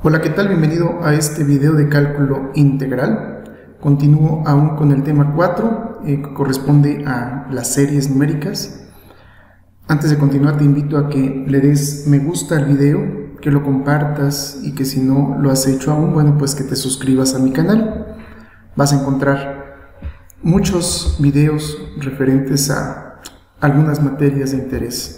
Hola, ¿qué tal? Bienvenido a este video de cálculo integral. Continúo aún con el tema 4, que corresponde a las series numéricas. Antes de continuar, te invito a que le des me gusta al video, que lo compartas y que si no lo has hecho aún, bueno, pues que te suscribas a mi canal. Vas a encontrar muchos videos referentes a algunas materias de interés.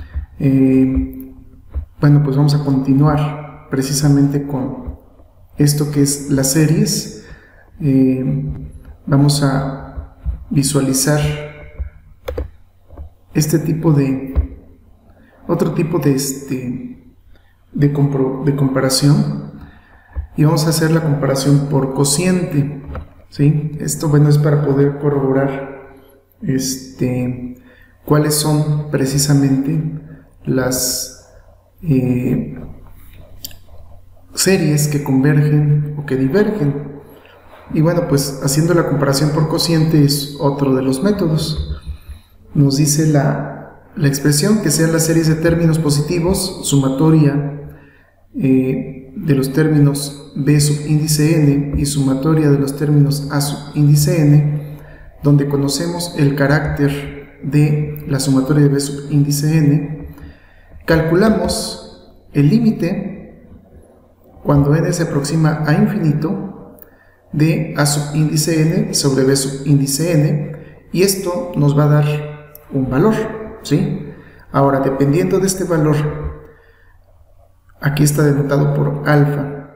Bueno, pues vamos a continuar precisamente con esto que es las series. Vamos a visualizar otro tipo de comparación, y vamos a hacer la comparación por cociente, ¿sí? Esto, bueno, es para poder corroborar cuáles son precisamente las series que convergen o que divergen. Y bueno, pues haciendo la comparación por cociente es otro de los métodos. Nos dice la expresión que sean las series de términos positivos, sumatoria de los términos B subíndice n y sumatoria de los términos A subíndice n, donde conocemos el carácter de la sumatoria de B subíndice n. Calculamos el límite cuando n se aproxima a infinito de A subíndice n sobre B subíndice n, y esto nos va a dar un valor, ¿sí? Ahora, dependiendo de este valor, aquí está denotado por alfa.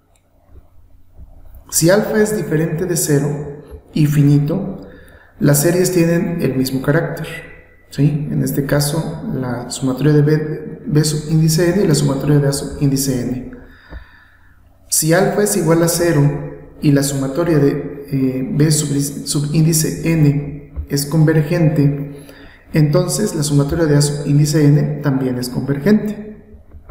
Si alfa es diferente de 0 y finito, las series tienen el mismo carácter, ¿sí? En este caso, la sumatoria de B subíndice n y la sumatoria de A subíndice n. Si alfa es igual a 0 y la sumatoria de B subíndice n es convergente, entonces la sumatoria de A subíndice n también es convergente.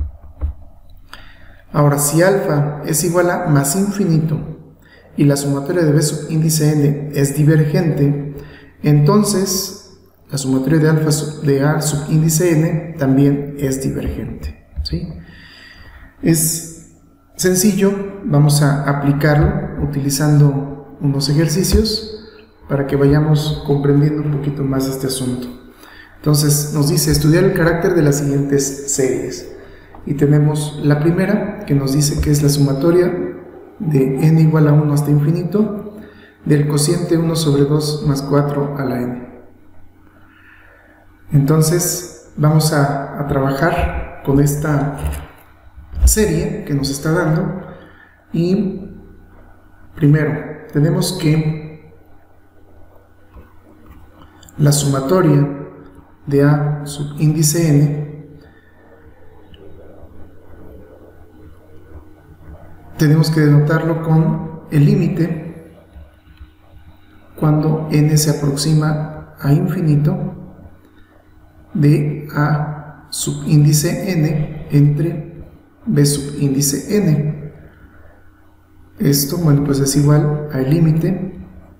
Ahora, si alfa es igual a más infinito y la sumatoria de B subíndice n es divergente, entonces la sumatoria de alfa de A subíndice n también es divergente, ¿sí? Es sencillo, vamos a aplicarlo utilizando unos ejercicios para que vayamos comprendiendo un poquito más este asunto. Entonces nos dice estudiar el carácter de las siguientes series, y tenemos la primera, que nos dice que es la sumatoria de n igual a 1 hasta infinito del cociente 1 sobre 2 más 4 a la n. Entonces vamos a trabajar con esta serie que nos está dando, y primero tenemos que la sumatoria de A subíndice n tenemos que denotarlo con el límite cuando n se aproxima a infinito de A subíndice n entre B subíndice n. Esto, bueno, pues es igual al límite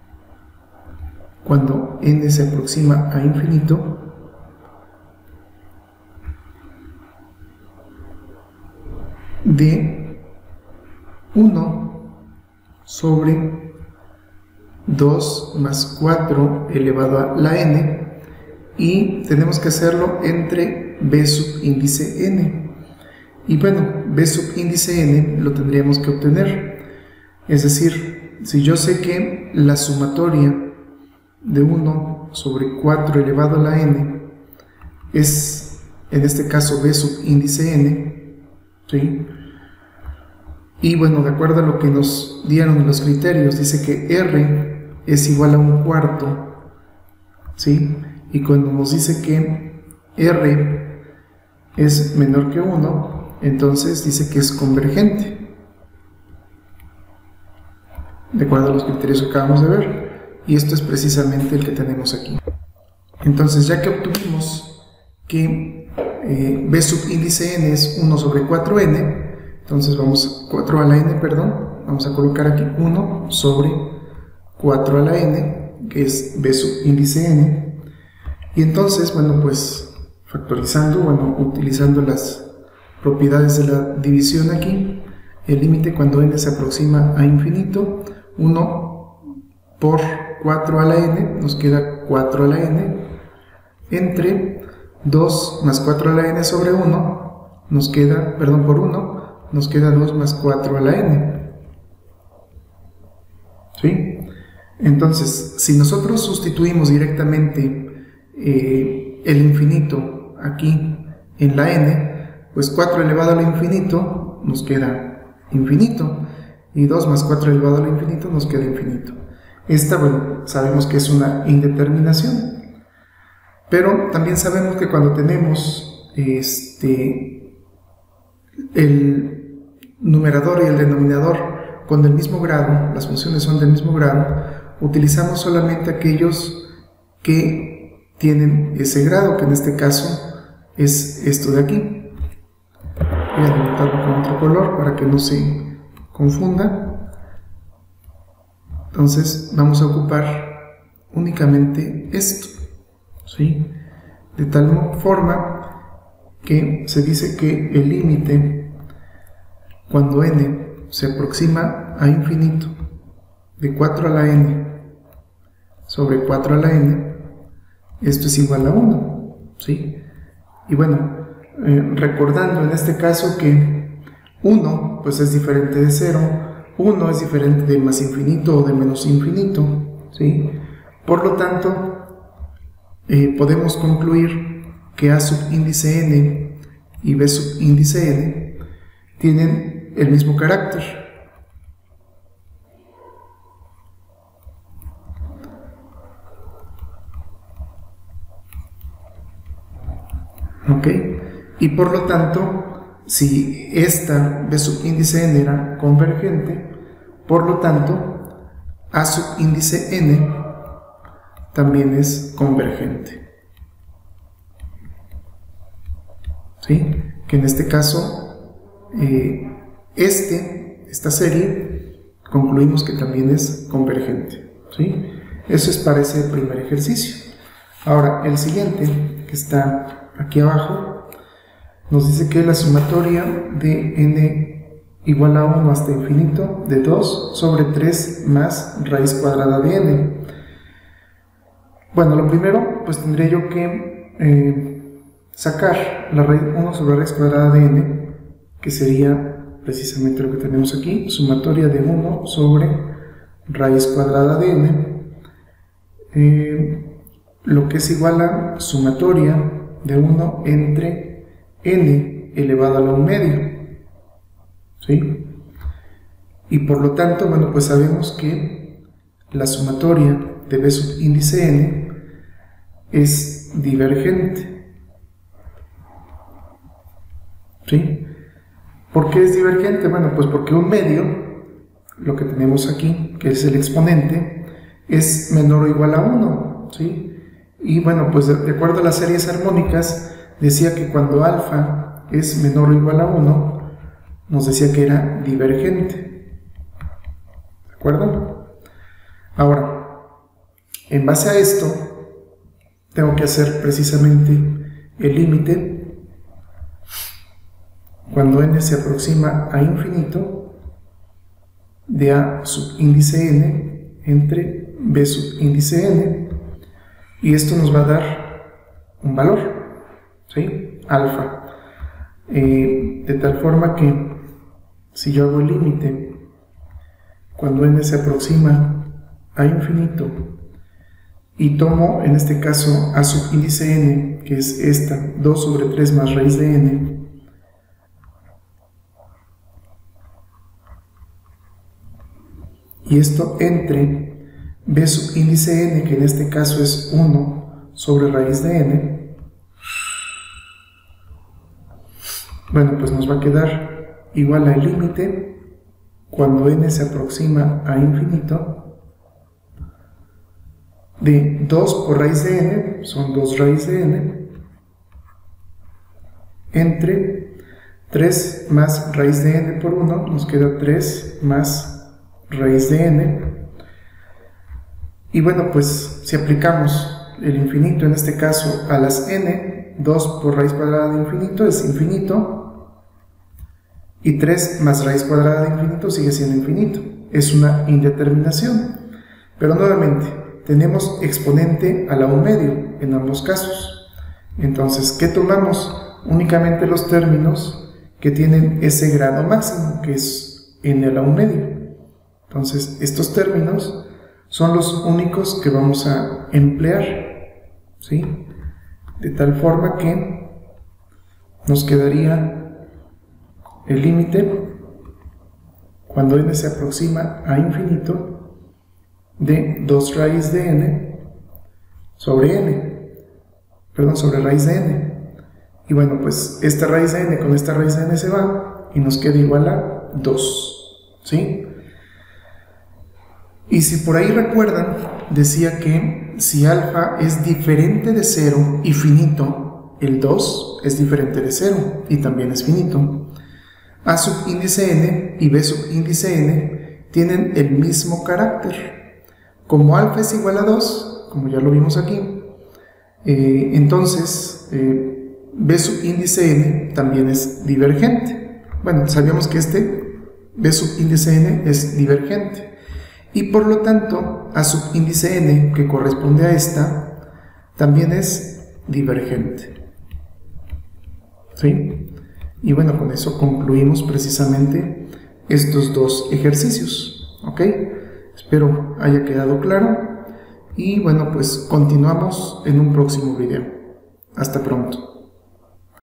cuando n se aproxima a infinito de 1 sobre 2 más 4 elevado a la n, y tenemos que hacerlo entre B subíndice n. Y bueno, B subíndice n lo tendríamos que obtener. Es decir, si yo sé que la sumatoria de 1 sobre 4 elevado a la n es, en este caso, B subíndice n, ¿sí? Y bueno, de acuerdo a lo que nos dieron los criterios, dice que r es igual a 1/4, ¿sí? Y cuando nos dice que r es menor que 1, entonces dice que es convergente, de acuerdo a los criterios que acabamos de ver, y esto es precisamente el que tenemos aquí. Entonces, ya que obtuvimos que B subíndice n es 1 sobre 4n, entonces vamos 4 a la n, perdón, vamos a colocar aquí 1 sobre 4 a la n, que es B subíndice n, y entonces, bueno, pues factorizando, bueno, utilizando las propiedades de la división aquí, el límite cuando n se aproxima a infinito, 1 por 4 a la n, nos queda 4 a la n, entre 2 más 4 a la n sobre 1, nos queda, perdón, por 1, nos queda 2 más 4 a la n. ¿Sí? Entonces, si nosotros sustituimos directamente el infinito aquí en la n, pues 4 elevado al infinito nos queda infinito, y 2 más 4 elevado al infinito nos queda infinito. Esta, bueno, sabemos que es una indeterminación, pero también sabemos que cuando tenemos el numerador y el denominador con el mismo grado, las funciones son del mismo grado, utilizamos solamente aquellos que tienen ese grado, que en este caso es esto de aquí. Voy a denotarlo con otro color para que no se confunda. Entonces vamos a ocupar únicamente esto, ¿sí? De tal forma que se dice que el límite cuando n se aproxima a infinito de 4 a la n sobre 4 a la n, esto es igual a 1, ¿sí? Y bueno, recordando en este caso que 1 pues es diferente de 0, 1 es diferente de más infinito o de menos infinito, ¿sí? Por lo tanto, podemos concluir que A subíndice n y B subíndice n tienen el mismo carácter. ¿Ok? Y por lo tanto, si esta B subíndice n era convergente, por lo tanto, A subíndice n también es convergente. ¿Sí? Que en este caso, esta serie, concluimos que también es convergente. ¿Sí? Eso es para ese primer ejercicio. Ahora, el siguiente, que está aquí abajo, nos dice que la sumatoria de n igual a 1 hasta infinito de 2 sobre 3 más raíz cuadrada de n. Bueno, lo primero, pues tendré yo que sacar la raíz 1 sobre raíz cuadrada de n, que sería precisamente lo que tenemos aquí, sumatoria de 1 sobre raíz cuadrada de n, lo que es igual a sumatoria de 1 entre n elevado a la 1 medio, ¿sí? Y por lo tanto, bueno, pues sabemos que la sumatoria de B subíndice n es divergente, ¿sí? ¿Por qué es divergente? Bueno, pues porque un medio, lo que tenemos aquí, que es el exponente, es menor o igual a 1, ¿sí? Y bueno, pues de acuerdo a las series armónicas, decía que cuando alfa es menor o igual a 1, nos decía que era divergente. ¿De acuerdo? Ahora, en base a esto, tengo que hacer precisamente el límite cuando n se aproxima a infinito de A subíndice n entre B subíndice n, y esto nos va a dar un valor, ¿sí? Alfa. De tal forma que si yo hago el límite cuando n se aproxima a infinito y tomo en este caso A subíndice n, que es esta, 2 sobre 3 más raíz de n, y esto entre B subíndice n, que en este caso es 1 sobre raíz de n, bueno, pues nos va a quedar igual al límite cuando n se aproxima a infinito de 2 por raíz de n, son 2 raíz de n, entre 3 más raíz de n por 1, nos queda 3 más raíz de n. Y bueno, pues si aplicamos el infinito en este caso a las n, 2 por raíz cuadrada de infinito es infinito, Y 3 más raíz cuadrada de infinito sigue siendo infinito. Es una indeterminación. Pero nuevamente, tenemos exponente a la 1/2 en ambos casos. Entonces, ¿qué tomamos? Únicamente los términos que tienen ese grado máximo, que es n a la 1/2. Entonces, estos términos son los únicos que vamos a emplear, ¿sí? De tal forma que nos quedaría el límite, cuando n se aproxima a infinito, de 2 raíz de n sobre raíz de n. Y bueno, pues esta raíz de n con esta raíz de n se va y nos queda igual a 2, ¿sí? Y si por ahí recuerdan, decía que si alfa es diferente de 0 y finito, el 2 es diferente de 0 y también es finito. A subíndice n y b subíndice n tienen el mismo carácter. Como alfa es igual a 2, como ya lo vimos aquí, entonces b subíndice n también es divergente. Bueno, sabíamos que este b subíndice n es divergente. Y por lo tanto, a subíndice n, que corresponde a esta, también es divergente. ¿Sí? Y bueno, con eso concluimos precisamente estos dos ejercicios. ¿Ok? Espero haya quedado claro. Y bueno, pues continuamos en un próximo video. Hasta pronto.